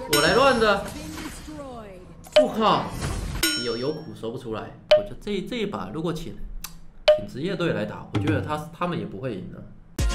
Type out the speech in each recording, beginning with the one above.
我来乱的。我靠，有苦说不出来。我觉得这一把如果请职业队来打，我觉得他们也不会赢的。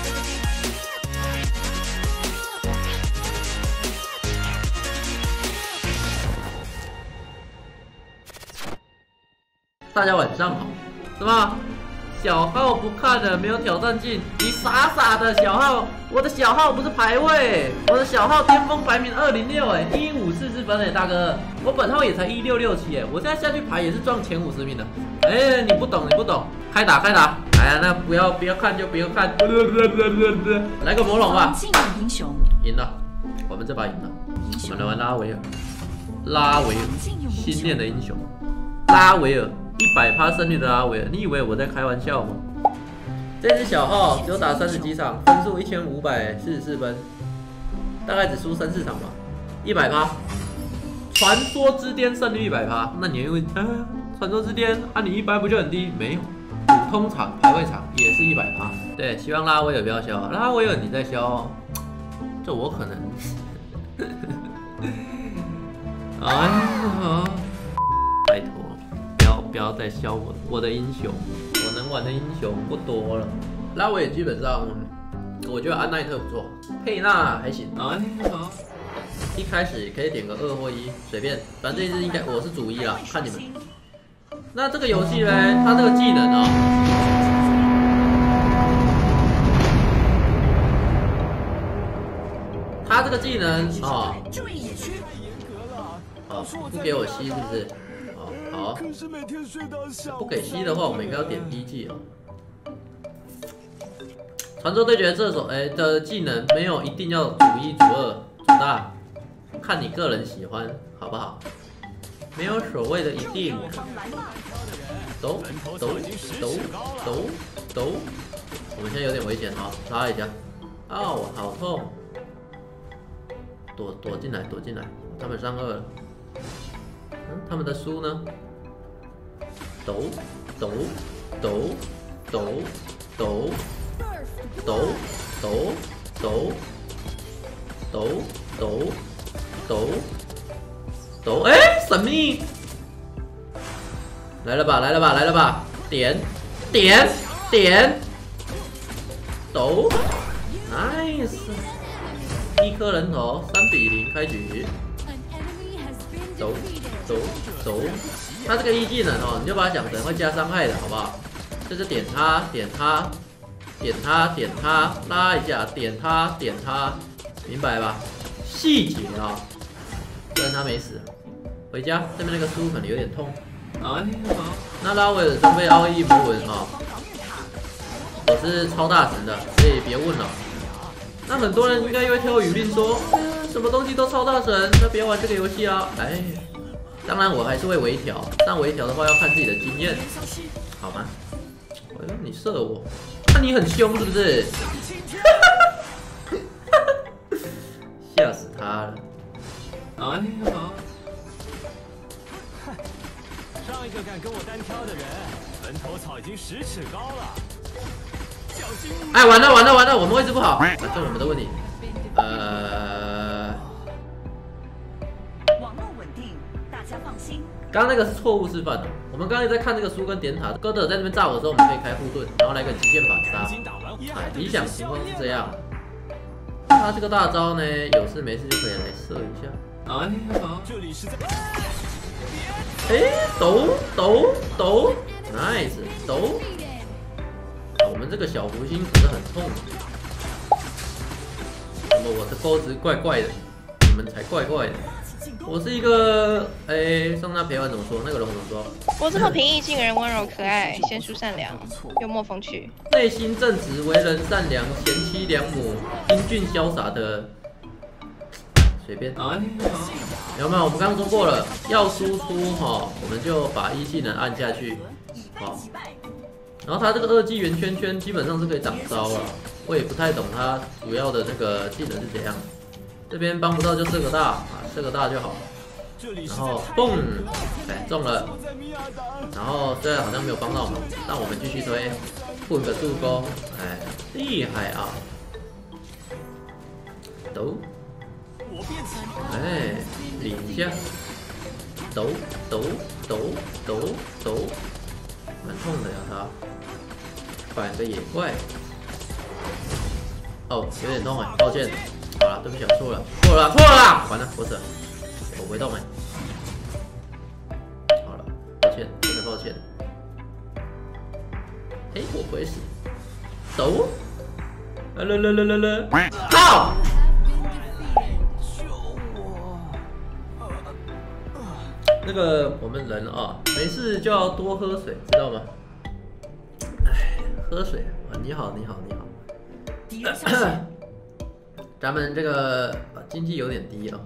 大家晚上好，是吧？小号不看了，没有挑战进，你傻傻的小号，我的小号不是排位，我的小号巅峰排名206哎，154分哎，大哥，我本号也才1667哎，我现在下去排也是撞前50名的，哎，你不懂，开打，哎呀，那不要看就不要看，来个魔龙吧，赢了，我们这把赢了，我们来玩拉维尔，新练的英雄，拉维尔。100%胜率的拉维尔，你以为我在开玩笑吗？这只小号只有打30几场，分数1544分，大概只输3-4场吧，100%。传说之巅胜率100%，那你会传说之巅啊？你100不就很低？没有，普通场排位场也是100%。对，希望拉维尔不要消，拉维尔你在消，这我可能，哎呀，拜托。不要再消我的英雄，我能玩的英雄不多了。拉维尔基本上，我觉得安奈特不错，佩纳还行。好，一开始可以点个2或1，随便，反正这一支应该我是主1啦，看你们。那这个游戏呢，它这个技能哦，它这个技能哦，不给我吸是不是？好，不给吸的话，我们应该要点低技哦。传说对决这手的技能没有一定要主1、主2、主大，看你个人喜欢，好不好？没有所谓的一定。抖，我们现在有点危险哈，拉一下。哦，好痛！躲进来，他们上2了。他们的书呢？抖，哎，神秘！来了吧！点，抖 ，nice！ 1颗人头，3比0开局。抖，他这个1技能哦，你就把它想成会加伤害的，好不好？就是点它，拉一下，点它，明白吧？细节啊，虽然他没死，回家这边那个书可能有点痛。那拉维尔装备奥义符文啊，我是超大神的，所以别问了。那很多人应该又会挑语令说，什么东西都超大神，那别玩这个游戏啊！哎，当然我还是会微调，但微调的话要看自己的经验，好吗？你射我，那你很凶是不是？吓死他了！哎呀！ 上一个敢跟我单挑的人，坟头草已经10尺高了。 哎，完了，我们位置不好，这是我们的问题。 网络稳定，大家放心。 刚刚那个是错误示范的，我们刚刚在看那个书跟点塔，哥德在那边炸我的时候，我们可以开护盾，然后来个极限反杀。哎，理想情况是这样。他这个大招呢，有事没事就可以来射一下。哎，好，这里是在。哎，抖 ，nice， 抖。我们这个小福星可是很痛的。怎么我的钩子怪怪的，你们才怪怪的。我是一个，上那陪玩怎么说？那个龙怎么说？ 我这么平易近人、温柔可爱、贤淑善良、幽默风趣， 内心正直、为人善良、贤妻良母、英俊潇洒的，随便。有没有？我们刚刚说过了，要输出哈，我们就把1技能按下去，好。然后他这个2技圆圈圈基本上是可以挡招了，我也不太懂他主要的那个技能是怎样。这边帮不到就射个大啊，射个大就好。然后蹦，哎中了。然后虽然好像没有帮到我们，但我们继续推，混个助攻，哎厉害啊！抖， 哎，领一下，抖，蛮痛的呀他。反个野怪。哦，有点痛哎，抱歉。好了，对不起，我错了，完了，我死了，我不会动哎。好了，抱歉，真的抱歉。哎，我不会死。走。靠！那个我们人啊，没事就要多喝水，知道吗？哎，喝水啊！你好。咱们这个经济有点低啊。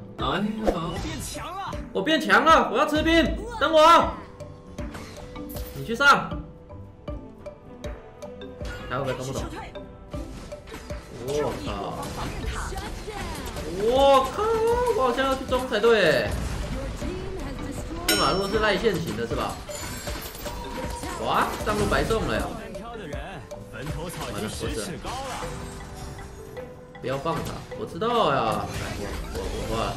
我变强了，我要吃兵，等我。你去上。还有没有看不懂？我靠！我好像要去中才对。这马路是赖线型的是吧？哇，上路白中了呀！完了，我死了。不要放他，我知道呀。我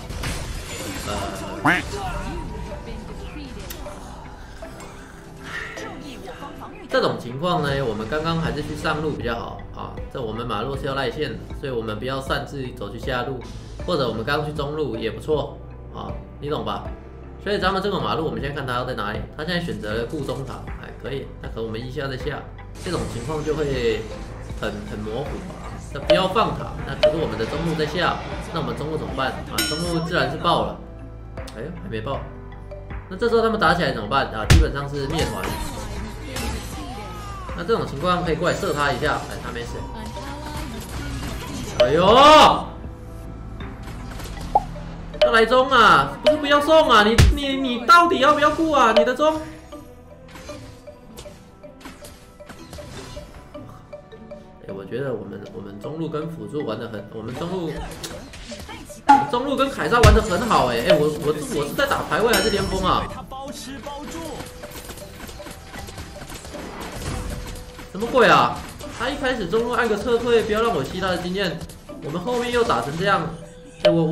这种情况呢，我们刚刚还是去上路比较好啊。这我们马路是要赖线的，所以我们不要擅自走去下路，或者我们刚刚去中路也不错啊，你懂吧？所以咱们这个马路，我们先看他要在哪里。他现在选择了顾中塔，哎，可以。那可我们一下再下，这种情况就会很模糊啊。那不要放塔，那可是我们的中路在下，那我们中路怎么办啊？中路自然是爆了，哎呦还没爆。那这时候他们打起来怎么办啊？基本上是灭团。那这种情况可以过来射他一下，哎，他没死。哎呦！要来中啊！不是不要送啊！你到底要不要顾啊？你的中？哎，我觉得我们中路跟辅助玩得很，我们中路跟凯撒玩得很好哎哎，我是在打排位还是连锋啊？什么鬼啊！他一开始中路按个撤退，不要让我吸他的经验，我们后面又打成这样。哎，我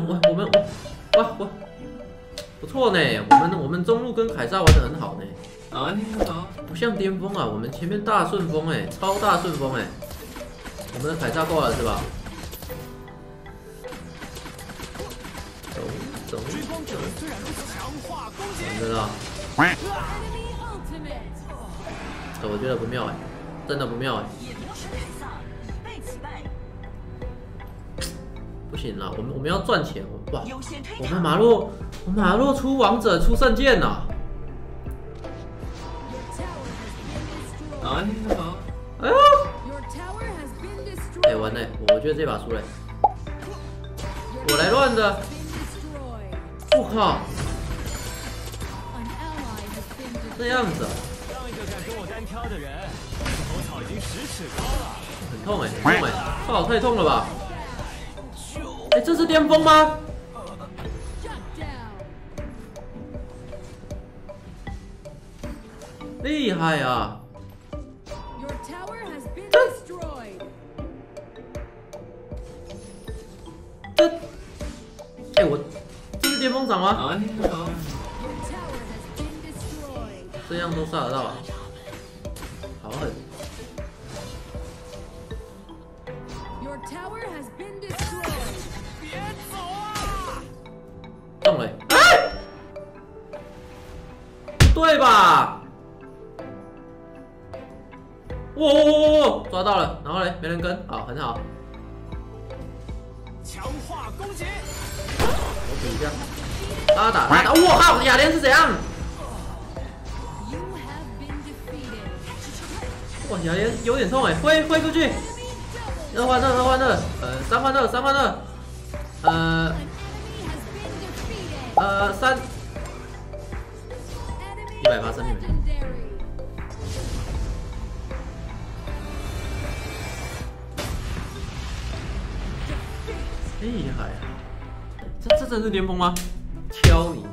不错呢，我们中路跟凯撒玩得很好呢。啊，不像巅峰啊，我们前面大顺风哎，超大顺风哎。我们的凯撒挂了是吧？走。完了。我觉得不妙哎，真的不妙哎。不行了，我们要赚钱哇！我们马路出王者出圣剑呐！哎呦！哎完了，我觉得这把输了。我来乱的。我靠！这样子啊！很痛哎，很痛哎！靠，太痛了吧！哎，这是巅峰吗？厉害啊！哎，这是巅峰场吗？这样都杀得到啊！好狠！中了！哎，不对吧？哇，抓到了，然后嘞，没人跟，好，很好。 强化攻击！ 我比一下，他打，我靠，雅莲是怎样？哇，雅莲有点痛哎，挥出去，2换2，3换2，3换2，3，180生命。厉害啊！这真是巅峰吗？敲你！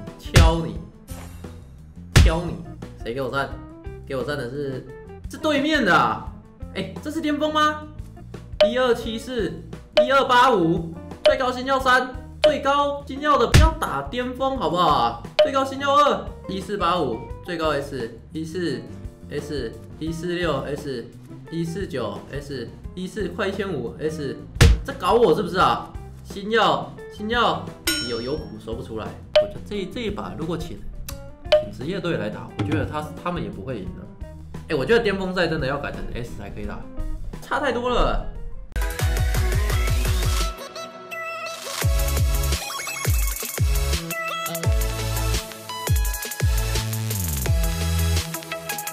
谁给我站？给我站的是对面的啊！哎，这是巅峰吗？1274，1285，最高星要3， 最高星耀的不要打巅峰好不好？最高星耀21485，最高 S14S146S149S14快1500S， 在搞我是不是啊？星耀有苦说不出来。我觉得这一把如果请职业队来打，我觉得他们也不会赢的。我觉得巅峰赛真的要改成 S 才可以打，差太多了。